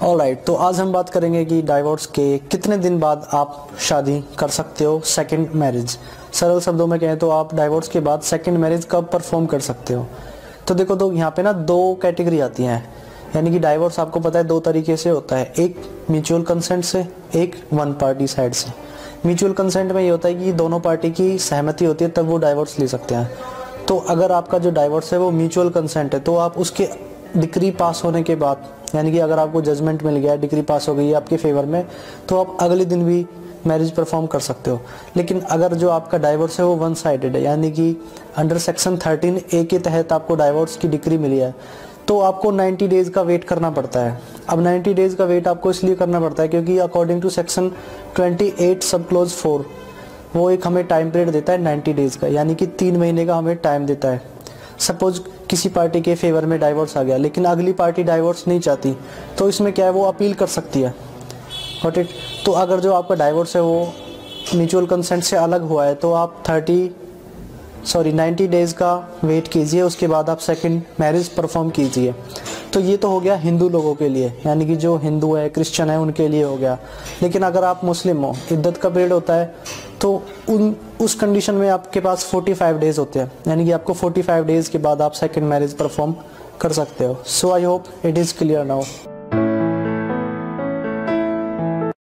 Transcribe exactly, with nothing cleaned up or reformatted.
Alright, तो आज हम बात करेंगे कि डाइवोर्स के कितने दिन बाद आप शादी कर सकते हो, सेकंड मैरिज। सरल शब्दों में कहें तो आप डाइवोर्स के बाद सेकंड मैरिज कब परफॉर्म कर सकते हो। तो देखो, तो यहाँ पे ना दो कैटेगरी आती हैं, यानी कि डाइवोर्स आपको पता है दो तरीके से होता है, एक म्यूचुअल कंसेंट से, एक वन पार्टी साइड से। म्यूचुअल कंसेंट में ये होता है कि दोनों पार्टी की सहमति होती है तब वो डाइवोर्स ले सकते हैं। तो अगर आपका जो डाइवोर्स है वो म्यूचुअल कंसेंट है, तो आप उसके डिक्री पास होने के बाद, यानी कि अगर आपको जजमेंट मिल गया, डिक्री पास हो गई है आपके फेवर में, तो आप अगले दिन भी मैरिज परफॉर्म कर सकते हो। लेकिन अगर जो आपका डाइवोर्स है वो वन साइडेड है, यानी कि अंडर सेक्शन थर्टीन ए के तहत आपको डाइवोर्स की डिक्री मिली है, तो आपको नाइन्टी डेज का वेट करना पड़ता है। अब नाइन्टी डेज का वेट आपको इसलिए करना पड़ता है क्योंकि according to section twenty eight sub clause four वो एक हमें टाइम पीरियड देता है नाइन्टी डेज का, यानी कि तीन महीने का हमें टाइम देता है। सपोज किसी पार्टी के फेवर में डाइवोर्स आ गया लेकिन अगली पार्टी डाइवोर्स नहीं चाहती, तो इसमें क्या है, वो अपील कर सकती है। Got it. तो अगर जो आपका डाइवोर्स है वो म्यूचुअल कंसेंट से अलग हुआ है तो आप थर्टी सॉरी नाइन्टी डेज का वेट कीजिए, उसके बाद आप सेकंड मैरिज परफॉर्म कीजिए। तो ये तो हो गया हिंदू लोगों के लिए, यानी कि जो हिंदू है, क्रिश्चियन है, उनके लिए हो गया। लेकिन अगर आप मुस्लिम हो, इद्दत का पीरियड होता है, तो उन उस कंडीशन में आपके पास पैंतालीस डेज होते हैं, यानी कि आपको पैंतालीस डेज के बाद आप सेकंड मैरिज परफॉर्म कर सकते हो। So I hope it is clear now.